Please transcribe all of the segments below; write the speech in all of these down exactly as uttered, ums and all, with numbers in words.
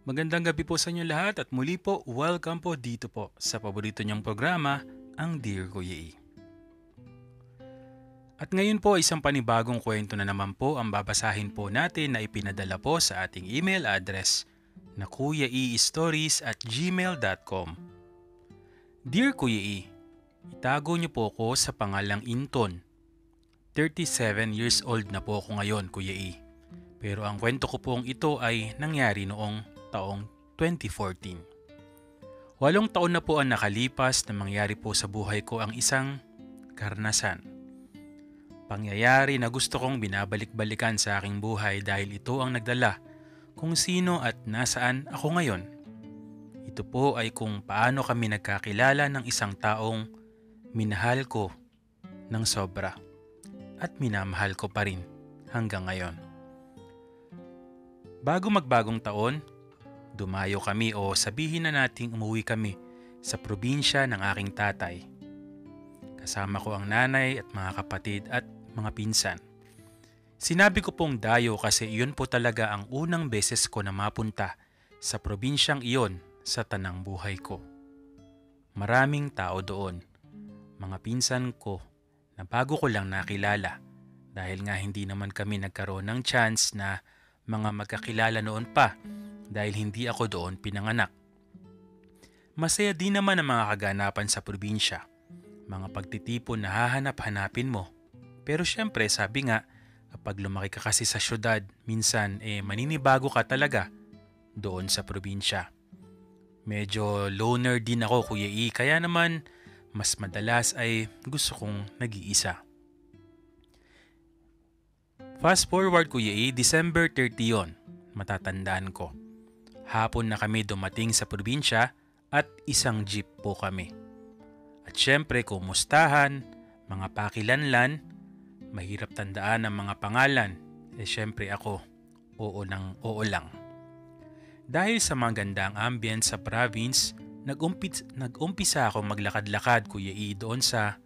Magandang gabi po sa inyo lahat at muli po, welcome po dito po sa paborito niyong programa, ang Dear Kuya E. At ngayon po isang panibagong kwento na naman po ang babasahin po natin na ipinadala po sa ating email address na kuyaestories at gmail dot com. Dear Kuya E, itago niyo po ako sa pangalang Inton. thirty-seven years old na po ako ngayon, Kuya E. Pero ang kwento ko pong ito ay nangyari noong taong twenty fourteen. Walong taon na po ang nakalipas na mangyari po sa buhay ko ang isang karanasan. Pangyayari na gusto kong binabalik-balikan sa aking buhay dahil ito ang nagdala kung sino at nasaan ako ngayon. Ito po ay kung paano kami nagkakilala ng isang taong minahal ko ng sobra at minamahal ko pa rin hanggang ngayon. Bago magbagong taon, dumayo kami o sabihin na nating umuwi kami sa probinsya ng aking tatay. Kasama ko ang nanay at mga kapatid at mga pinsan. Sinabi ko pong dayo kasi iyon po talaga ang unang beses ko na mapunta sa probinsyang iyon sa tanang buhay ko. Maraming tao doon, mga pinsan ko na bago ko lang nakilala dahil nga hindi naman kami nagkaroon ng chance na mga magkakilala noon pa dahil hindi ako doon pinanganak. Masaya din naman ang mga kaganapan sa probinsya. Mga pagtitipon na hahanap-hanapin mo. Pero syempre sabi nga, kapag lumaki ka kasi sa syudad, minsan eh maninibago ka talaga doon sa probinsya. Medyo loner din ako, Kuya E, kaya naman mas madalas ay gusto kong nag-iisa. Fast forward, Kuya E, December thirtieth yon, matatandaan ko. Hapon na kami dumating sa probinsya at isang jeep po kami. At syempre kumustahan, mga pakilanlan, mahirap tandaan ang mga pangalan. Eh syempre ako, oo nang oo lang. Dahil sa magandang ambience sa province, nag-umpis, nag-umpisa ako maglakad-lakad, Kuya E, doon sa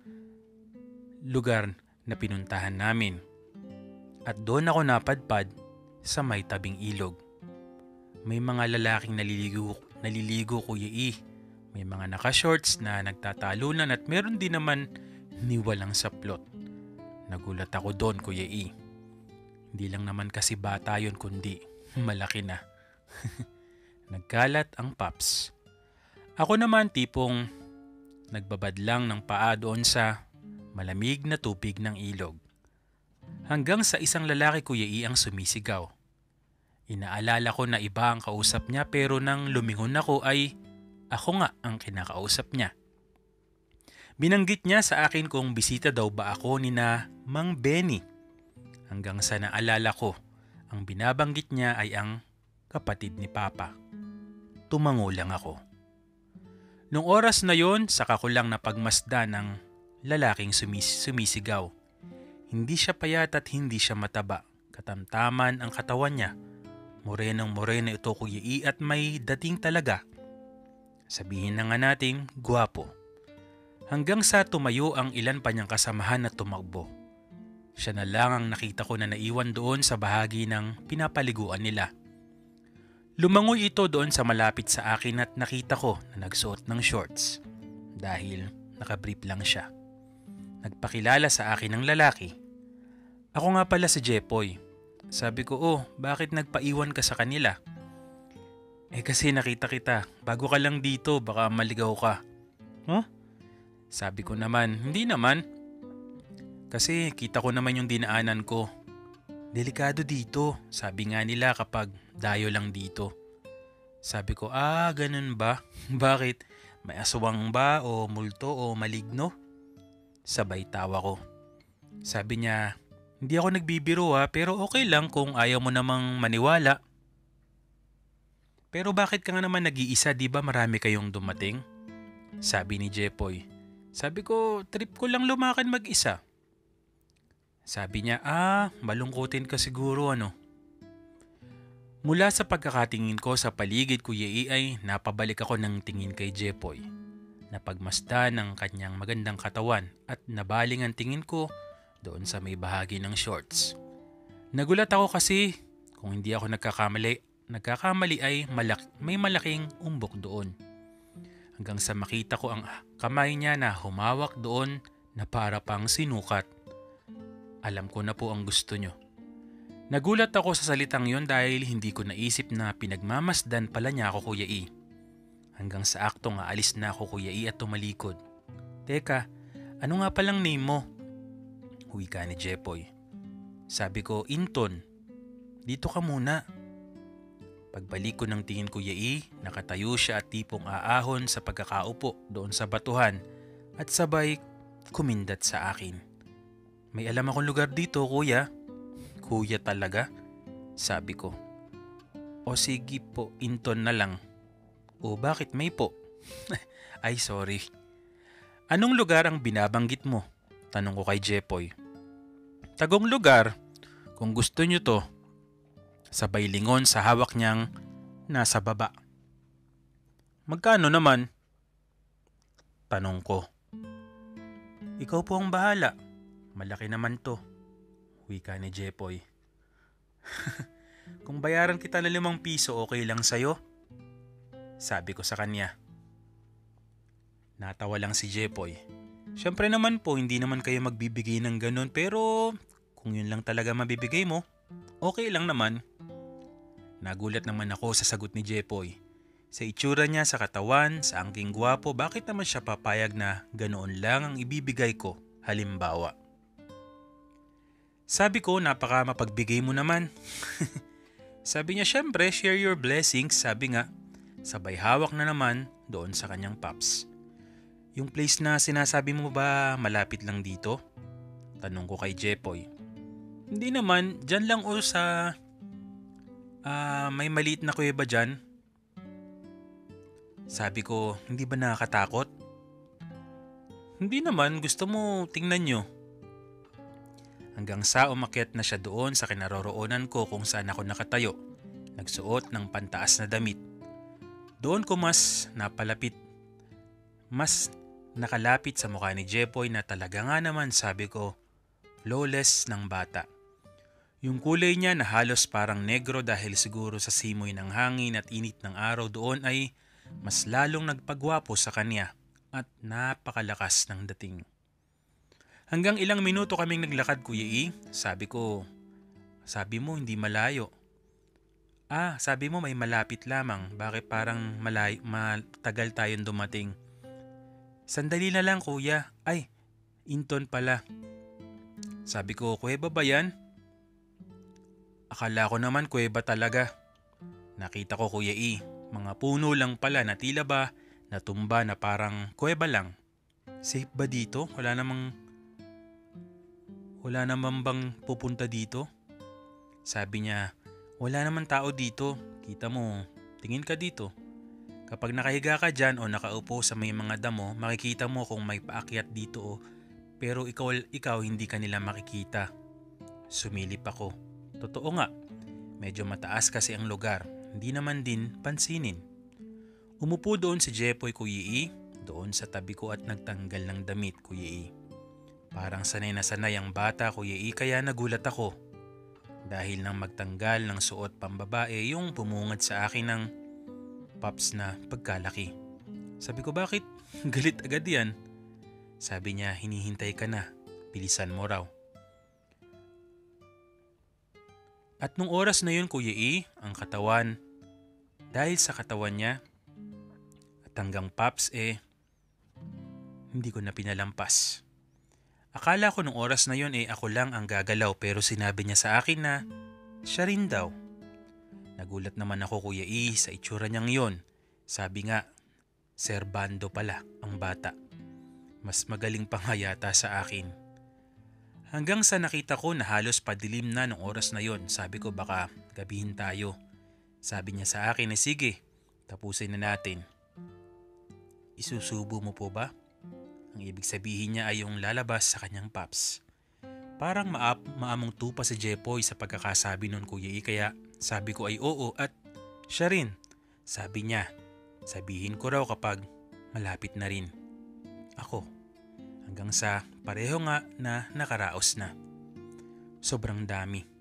lugar na pinuntahan namin. At doon ako napadpad sa may tabing ilog. May mga lalaking naliligo, naliligo Kuya E. May mga naka-shorts na nagtatalunan at meron din naman ni walang saplot. Nagulat ako doon, Kuya E. Hindi lang naman kasi bata yun kundi malaki na. Nagkalat ang paps. Ako naman tipong nagbabad lang ng paa doon sa malamig na tubig ng ilog. Hanggang sa isang lalaki, Kuya E, ang sumisigaw. Inaalala ko na iba ang kausap niya pero nang lumingon ako ay ako nga ang kinakausap niya. Binanggit niya sa akin kung bisita daw ba ako ni na Mang Benny. Hanggang sa naalala ko, ang binabanggit niya ay ang kapatid ni Papa. Tumango lang ako. Nung oras na yon, saka ko lang napagmasdan ng lalaking sumis- sumisigaw. Hindi siya payat at hindi siya mataba. Katamtaman ang katawan niya. Morenong moreno ito, Kuya E, at may dating talaga. Sabihin na nga nating gwapo. Hanggang sa tumayo ang ilan pa niyang kasamahan na tumakbo. Siya na lang ang nakita ko na naiwan doon sa bahagi ng pinapaliguan nila. Lumangoy ito doon sa malapit sa akin at nakita ko na nagsuot ng shorts. Dahil nakabrief lang siya. Nagpakilala sa akin ng lalaki. Ako nga pala si Jepoy. Sabi ko, oh, bakit nagpaiwan ka sa kanila? Eh kasi nakita kita, bago ka lang dito, baka maligaw ka. Huh? Sabi ko naman, hindi naman. Kasi kita ko naman yung dinaanan ko. Delikado dito, sabi nga nila kapag dayo lang dito. Sabi ko, ah, ganun ba? Bakit? May aswang ba o multo o maligno? Sabay tawa ko. Sabi niya, hindi ako nagbibiro ha, pero okay lang kung ayaw mo namang maniwala. Pero bakit ka nga naman nag-iisa, di ba marami kayong dumating? Sabi ni Jepoy. Sabi ko, trip ko lang lumakad mag-isa. Sabi niya, ah, malungkutin ka siguro ano. Mula sa pagkakatingin ko sa paligid, Kuya E, ay napabalik ako ng tingin kay Jepoy. Napagmasdan ng kanyang magandang katawan at nabaling ang tingin ko doon sa may bahagi ng shorts. Nagulat ako kasi kung hindi ako nagkakamali nagkakamali ay malak- may malaking umbok doon. Hanggang sa makita ko ang kamay niya na humawak doon na para pang sinukat. Alam ko na po ang gusto nyo. Nagulat ako sa salitang yon dahil hindi ko naisip na pinagmamasdan pala niya ako, Kuya E. Hanggang sa aktong aalis na ako, Kuya E, at tumalikod. Teka, ano nga palang name mo? Wika ni Jepoy. Sabi ko, Inton. Dito ka muna. Pagbalik ko ng tingin, Kuya E, nakatayo siya at tipong aahon sa pagkakaupo doon sa batuhan at sabay kumindat sa akin. May alam akong lugar dito, Kuya. Kuya talaga? Sabi ko. O sige po, Inton na lang. O bakit may po? Ay sorry. Anong lugar ang binabanggit mo? Tanong ko kay Jepoy. Tagong lugar, kung gusto nyo to. Sabay lingon sa hawak niyang nasa baba. Magkano naman? Tanong ko. Ikaw po ang bahala. Malaki naman to. Wika ni Jepoy. Kung bayaran kita na limang piso, okay lang sa'yo? Sabi ko sa kanya. Natawa lang si Jepoy. Siyempre naman po, hindi naman kayo magbibigay ng ganun, pero kung yun lang talaga mabibigay mo, okay lang naman. Nagulat naman ako sa sagot ni Jepoy. Sa itsura niya, sa katawan, sa angking gwapo, bakit naman siya papayag na ganoon lang ang ibibigay ko, halimbawa? Sabi ko, napaka mapagbigay mo naman. Sabi niya, syempre, share your blessings, sabi nga. Sabay hawak na naman doon sa kanyang paps. Yung place na sinasabi mo ba malapit lang dito? Tanong ko kay Jepoy. Hindi naman, dyan lang o sa... Ah, uh, may maliit na kuweba dyan. Sabi ko, hindi ba nakakatakot? Hindi naman, gusto mo tingnan nyo. Hanggang sa umakyat na siya doon sa kinaroroonan ko kung saan ako nakatayo, nagsuot ng pantaas na damit. Doon ko mas napalapit, mas nakalapit sa mukha ni Jepoy na talaga nga naman, sabi ko, flawless ng bata. Yung kulay niya na halos parang negro dahil siguro sa simoy ng hangin at init ng araw doon ay mas lalong nagpagwapo sa kanya at napakalakas ng dating. Hanggang ilang minuto kaming naglakad, Kuya E. Sabi ko, sabi mo hindi malayo. Ah, sabi mo may malapit lamang. Bakit parang malayo, matagal tayong dumating? Sandali na lang, Kuya. Ay, Inton pala. Sabi ko, kuweba ba yan? Akala ko naman kuweba talaga. Nakita ko, Kuya E, mga puno lang pala na tila ba natumba na parang kuweba lang. Safe ba dito? Wala namang wala namang bang pupunta dito? Sabi niya, wala naman tao dito. Kita mo, tingin ka dito. Kapag nakahiga ka dyan o nakaupo sa may mga damo, makikita mo kung may paakyat dito o pero ikaw, ikaw hindi ka nila makikita. Sumilip ako. Totoo nga, medyo mataas kasi ang lugar, hindi naman din pansinin. Umupo doon si Jepoy, Kuya E, doon sa tabi ko at nagtanggal ng damit, Kuya E. Parang sanay na sanay ang bata, Kuya E, kaya nagulat ako. Dahil nang magtanggal ng suot pambabae yung bumungad sa akin ng paps na pagkalaki. Sabi ko, bakit? Galit agad yan. Sabi niya, hinihintay ka na, bilisan mo raw. At nung oras na yun, Kuya E, ang katawan, dahil sa katawan niya, at hanggang paps eh, hindi ko na pinalampas. Akala ko nung oras na yun eh ako lang ang gagalaw pero sinabi niya sa akin na siya rin daw. Nagulat naman ako, Kuya E, sa itsura niyang yon. Sabi nga, serbando pala ang bata. Mas magaling pa nga yata sa akin. Hanggang sa nakita ko na halos padilim na nung oras na yon, sabi ko baka gabihin tayo. Sabi niya sa akin na sige, tapusin na natin. Isusubo mo po ba? Ang ibig sabihin niya ay yung lalabas sa kanyang paps. Parang maap, maamong tupa si Jepoy sa pagkakasabi nun, Kuya E, kaya sabi ko ay oo at siya rin. Sabi niya, sabihin ko raw kapag malapit na rin ako. Hanggang sa pareho nga na nakaraos na. Sobrang dami.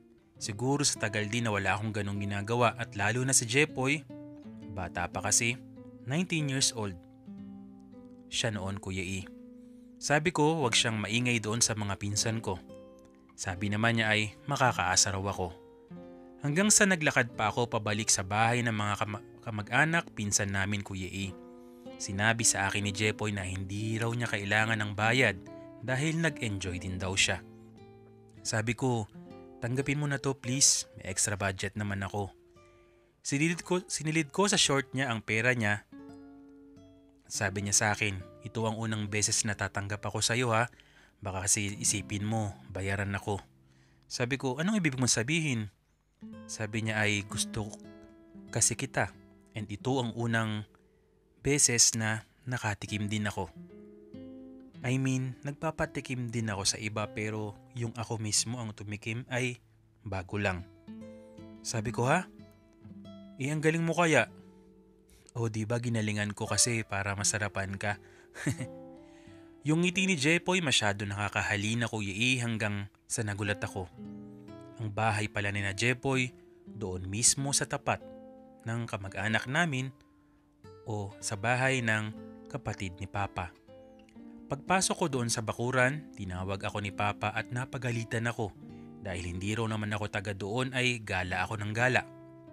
Siguro sa tagal din na wala akong ganong ginagawa at lalo na si Jepoy, bata pa kasi, nineteen years old. Siya noon, Kuya E. Sabi ko wag siyang maingay doon sa mga pinsan ko. Sabi naman niya ay makakaasa raw ako. Hanggang sa naglakad pa ako pabalik sa bahay ng mga kam- kamag-anak pinsan namin, Kuya E. Sinabi sa akin ni Jepoy na hindi raw niya kailangan ng bayad dahil nag-enjoy din daw siya. Sabi ko, tanggapin mo na to please, may extra budget naman ako. Sinilid ko, sinilid ko sa short niya ang pera niya. Sabi niya sa akin, ito ang unang beses na tatanggap ako sa iyo ha. Baka kasi isipin mo, bayaran ako. Sabi ko, anong ibig mong sabihin? Sabi niya ay gusto kasi kita. And ito ang unang beses na nakatikim din ako. I mean, nagpapatikim din ako sa iba pero yung ako mismo ang tumikim ay bago lang. Sabi ko ha? Eh ang galing mo kaya? O diba ginalingan ko kasi para masarapan ka. Yung ngiti ni Jepoy masyado nakakahalina, Kuya E, hanggang sa nagulat ako. Ang bahay pala ni na Jepoy doon mismo sa tapat ng kamag-anak namin o sa bahay ng kapatid ni Papa. Pagpasok ko doon sa bakuran, tinawag ako ni Papa at napagalitan ako dahil hindi raw naman ako taga doon ay gala ako ng gala.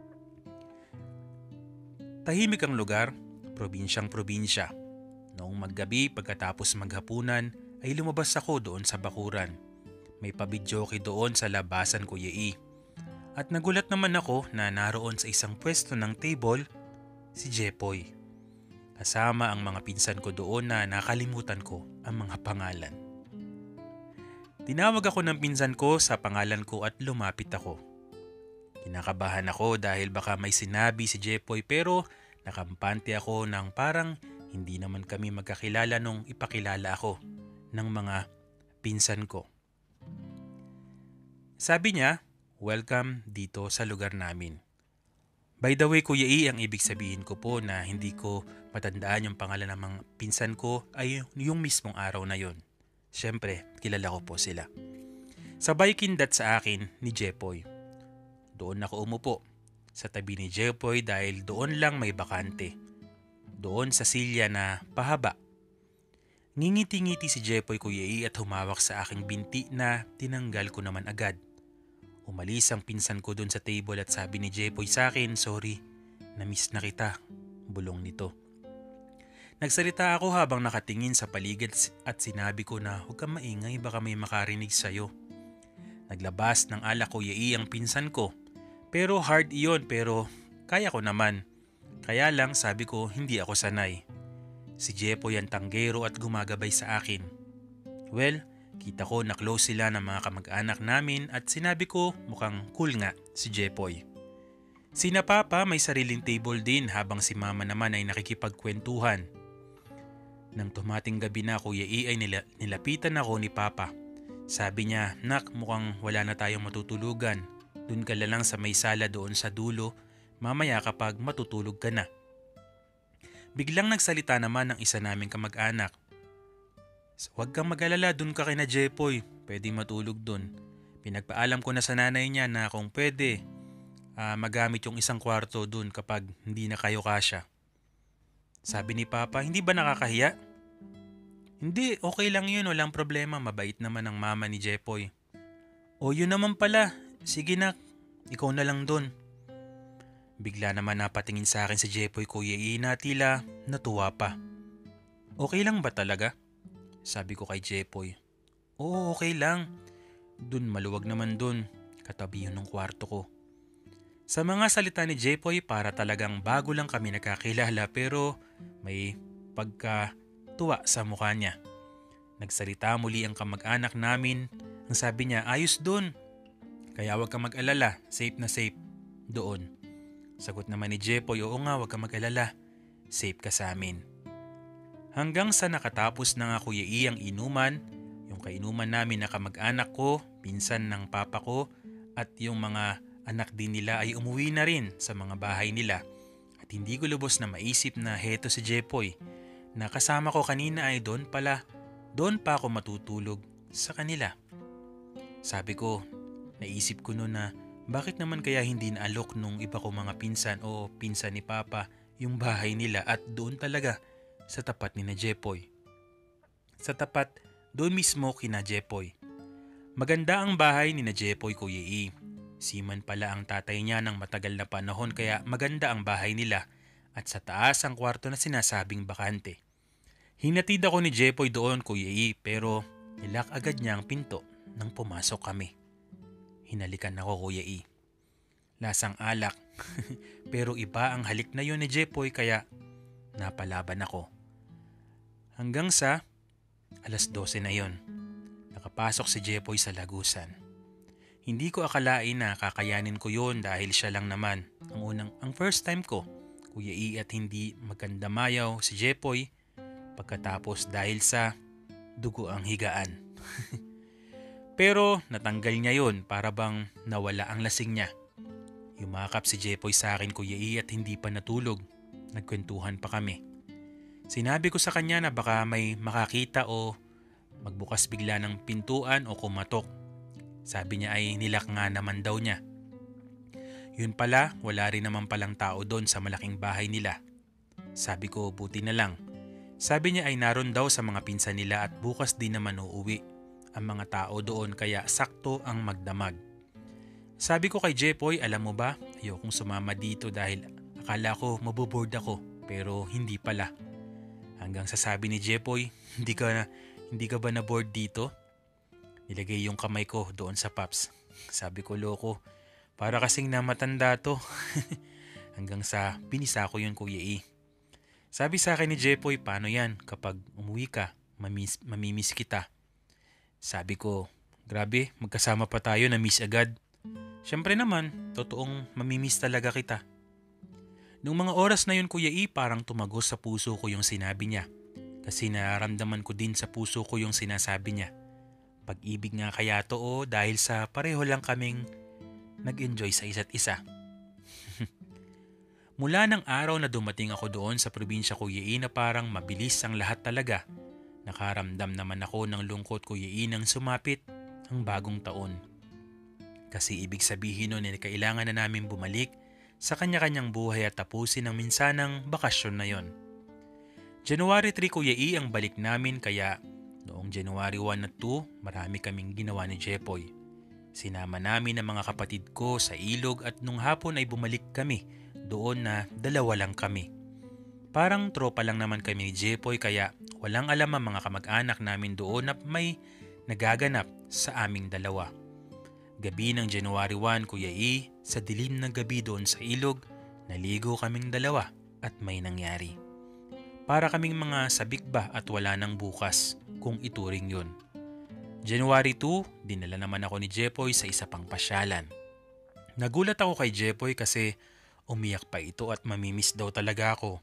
Tahimik ang lugar, probinsyang probinsya. Noong maggabi pagkatapos maghapunan ay lumabas ako doon sa bakuran. May pabidyoke doon sa labasan, Kuya E. At nagulat naman ako na naroon sa isang pwesto ng table si Jepoy. Kasama ang mga pinsan ko doon na nakalimutan ko ang mga pangalan. Tinawag ako ng pinsan ko sa pangalan ko at lumapit ako. Kinakabahan ako dahil baka may sinabi si Jepoy pero nakampante ako ng parang hindi naman kami magkakilala nung ipakilala ako ng mga pinsan ko. Sabi niya, welcome dito sa lugar namin. By the way, Kuya E, ang ibig sabihin ko po na hindi ko matandaan yung pangalan ng mga pinsan ko ay yung mismong araw na yon. Siyempre, kilala ko po sila. Sabay kindat sa akin ni Jepoy. Doon ako umupo sa tabi ni Jepoy dahil doon lang may bakante. Doon sa silya na pahaba. Ngingiti-ngiti si Jepoy, Kuya E, at humawak sa aking binti na tinanggal ko naman agad. Umalis ang pinsan ko doon sa table at sabi ni Jepoy sa akin, sorry, na-miss na kita, bulong nito. Nagsalita ako habang nakatingin sa paligid at sinabi ko na huwag kang maingay baka may makarinig sa'yo. Naglabas ng alak, Kuya E, ang pinsan ko. Pero hard iyon pero kaya ko naman. Kaya lang sabi ko hindi ako sanay. Si Jepoy ang tanggero at gumagabay sa akin. Well, kita ko na close sila ng mga kamag-anak namin at sinabi ko mukhang cool nga si Jepoy. Sina Papa may sariling table din habang si Mama naman ay nakikipagkwentuhan. Nang tumating gabi na, Kuya E, ay nila, nilapitan ako ni Papa. Sabi niya, nak mukhang wala na tayong matutulugan. Doon ka lang sa may sala doon sa dulo. Mamaya kapag matutulog ka na. Biglang nagsalita naman ang isa naming kamag-anak. Huwag kang mag-alala, dun ka kina Jepoy. Pwede matulog dun. Pinagpaalam ko na sa nanay niya na kung pwede uh, magamit yung isang kwarto dun kapag hindi na kayo kasya. Sabi ni Papa, hindi ba nakakahiya? Hindi, okay lang yun, walang problema. Mabait naman ang mama ni Jepoy. O yun naman pala, sige na, ikaw na lang dun. Bigla naman napatingin sa akin si Jepoy, Kuya E, na tila natuwa pa. Okay lang ba talaga? Sabi ko kay Jepoy. Oo, okay lang. Dun maluwag naman dun. Katabi yun ng kwarto ko. Sa mga salita ni Jepoy, para talagang bago lang kami nakakilala pero may pagkatuwa sa mukha niya. Nagsalita muli ang kamag-anak namin. Ang sabi niya, ayos dun. Kaya wag kang mag-alala, safe na safe doon. Sagot naman ni Jepoy, oo nga, wag kang mag-alala. Safe ka sa amin. Hanggang sa nakatapos na nga, Kuya E, ang inuman, yung kainuman namin na kamag-anak ko, pinsan ng papa ko, at yung mga anak din nila ay umuwi na rin sa mga bahay nila. At hindi ko lubos na maisip na heto si Jepoy, na kasama ko kanina ay doon pala, doon pa ako matutulog sa kanila. Sabi ko, naisip ko noon na bakit naman kaya hindi naalok nung iba ko mga pinsan o pinsan ni Papa yung bahay nila at doon talaga sa tapat ni na Jepoy. Sa tapat, doon mismo kina Jepoy. Maganda ang bahay ni na Jepoy, Kuya E. Seaman pala ang tatay niya ng matagal na panahon kaya maganda ang bahay nila at sa taas ang kwarto na sinasabing bakante. Hinatid ako ni Jepoy doon, Kuya E, pero nilak agad niya ang pinto nang pumasok kami. Hinalikan ako, Kuya E. Lasang alak, pero iba ang halik na yon ni Jepoy kaya napalaban ako. Hanggang sa alas dose na yon, nakapasok si Jepoy sa lagusan. Hindi ko akalain na kakayanin ko yon dahil siya lang naman ang unang, ang first time ko, Kuya E, at hindi magandamayaw si Jepoy pagkatapos dahil sa dugo ang higaan. Pero natanggal niya yon para bang nawala ang lasing niya. Yumakap si Jepoy sa akin, Kuya E, at hindi pa natulog. Nagkwentuhan pa kami. Sinabi ko sa kanya na baka may makakita o magbukas bigla ng pintuan o kumatok. Sabi niya ay nilak nga naman daw niya. Yun pala, wala rin naman palang tao doon sa malaking bahay nila. Sabi ko, buti na lang. Sabi niya ay naroon daw sa mga pinsan nila at bukas din naman uuwi ang mga tao doon kaya sakto ang magdamag. Sabi ko kay Jepoy, alam mo ba, ayokong sumama dito dahil akala ko maboboard ako pero hindi pala. Hanggang sa sabi ni Jepoy, hindi ka, na, hindi ka ba na board dito? Nilagay yung kamay ko doon sa paps. Sabi ko, loko, para kasing namatanda to. Hanggang sa pinisa ko yun, Kuya E. Sabi sa akin ni Jepoy, paano yan kapag umuwi ka, mamiss, mamimiss kita? Sabi ko, grabe, magkasama pa tayo na miss agad. Siyempre naman, totoong mamimiss talaga kita. Nung mga oras na yun, Kuya E, parang tumagos sa puso ko yung sinabi niya. Kasi nararamdaman ko din sa puso ko yung sinasabi niya. Pag-ibig nga kaya to o dahil sa pareho lang kaming nag-enjoy sa isa't isa. Mula ng araw na dumating ako doon sa probinsya, Kuya E, na parang mabilis ang lahat talaga. Nakaramdam naman ako ng lungkot, Kuya E, nang sumapit ang bagong taon. Kasi ibig sabihin nun ay kailangan na namin bumalik sa kanya-kanyang buhay at tapusin ang minsanang bakasyon na yon. January three, Kuya E, ang balik namin kaya noong January one at two, marami kaming ginawa ni Jepoy. Sinama namin ang mga kapatid ko sa ilog at nung hapon ay bumalik kami doon na dalawa lang kami. Parang tropa lang naman kami ni Jepoy kaya walang alam ang mga kamag-anak namin doon na may nagaganap sa aming dalawa. Gabi ng January one, Kuya E, sa dilim ng gabi doon sa ilog, naligo kaming dalawa at may nangyari. Para kaming mga sabik ba at wala nang bukas kung ituring yun. January two, dinala naman ako ni Jepoy sa isa pang pasyalan. Nagulat ako kay Jepoy kasi umiyak pa ito at mamimiss daw talaga ako.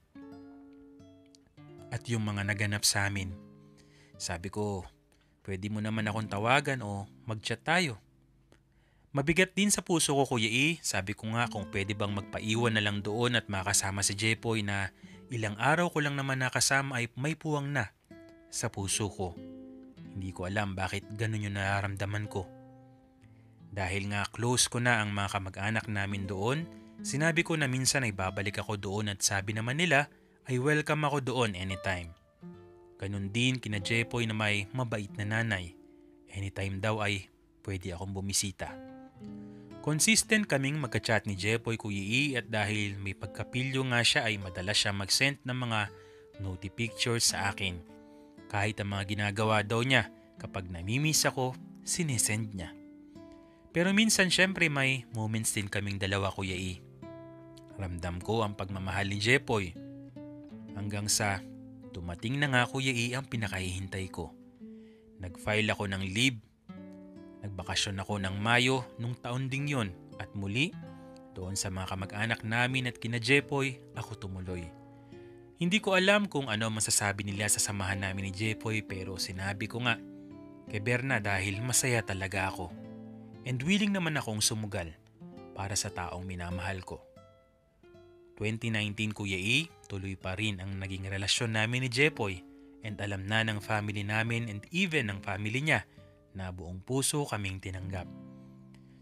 At yung mga naganap sa amin. Sabi ko, pwede mo naman akong tawagan o mag-chat tayo. Mabigat din sa puso ko, Kuya E. Sabi ko nga kung pwede bang magpaiwan na lang doon at makasama si Jepoy na ilang araw ko lang naman nakasama ay may puwang na sa puso ko. Hindi ko alam bakit ganun yung nararamdaman ko. Dahil nga close ko na ang mga kamag-anak namin doon, sinabi ko na minsan ay babalik ako doon at sabi naman nila ay welcome ako doon anytime. Ganun din kina Jepoy na may mabait na nanay. Anytime daw ay pwede akong bumisita. Consistent kaming magka-chat ni Jepoy, Kuya E, at dahil may pagkapilyo nga siya ay madalas siya mag-send ng mga naughty pictures sa akin. Kahit ang mga ginagawa daw niya kapag namimiss ako, sinesend niya. Pero minsan syempre may moments din kaming dalawa, Kuya E. Ramdam ko ang pagmamahal ni Jepoy. Hanggang sa dumating na nga, Kuya E, ang pinakahihintay ko. Nag-file ako ng leave. Nagbakasyon ako ng Mayo nung taon ding yon at muli doon sa mga kamag-anak namin at kina Jepoy ako tumuloy. Hindi ko alam kung ano masasabi nila sa samahan namin ni Jepoy pero sinabi ko nga kay Berna dahil masaya talaga ako and willing naman akong sumugal para sa taong minamahal ko. twenty nineteen, Kuya E, tuloy pa rin ang naging relasyon namin ni Jepoy and alam na ng family namin and even ng family niya na buong puso kaming tinanggap.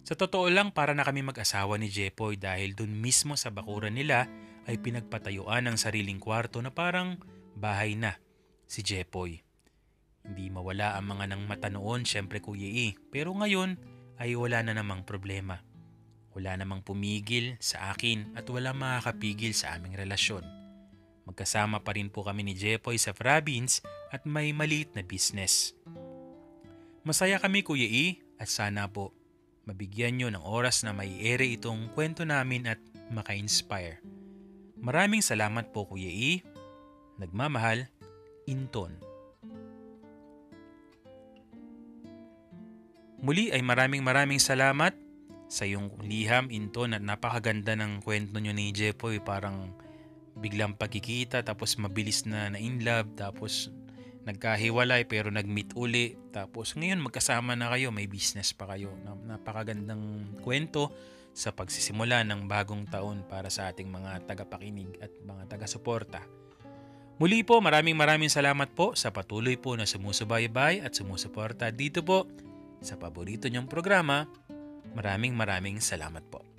Sa totoo lang, para na kami mag-asawa ni Jepoy dahil dun mismo sa bakuran nila ay pinagpatayuan ng sariling kwarto na parang bahay na si Jepoy. Hindi mawala ang mga nang mata noon, syempre Kuya E. Pero ngayon ay wala na namang problema. Wala namang pumigil sa akin at wala makakapigil sa aming relasyon. Magkasama pa rin po kami ni Jepoy sa province at may maliit na business. Masaya kami Kuya E at sana po mabigyan nyo ng oras na mai-ere itong kwento namin at maka-inspire. Maraming salamat po Kuya E. Nagmamahal, Inton. Muli ay maraming maraming salamat sa iyong liham, Inton, at napakaganda ng kwento nyo ni Jepoy. Parang biglang pagkikita tapos mabilis na na-inlove tapos nagkahiwalay pero nag-meet uli. Tapos ngayon magkasama na kayo, may business pa kayo. Napakagandang kwento sa pagsisimula ng bagong taon para sa ating mga tagapakinig at mga taga-suporta. Muli po, maraming maraming salamat po sa patuloy po na sumusubaybay at sumusuporta dito po sa paborito niyong programa. Maraming maraming salamat po.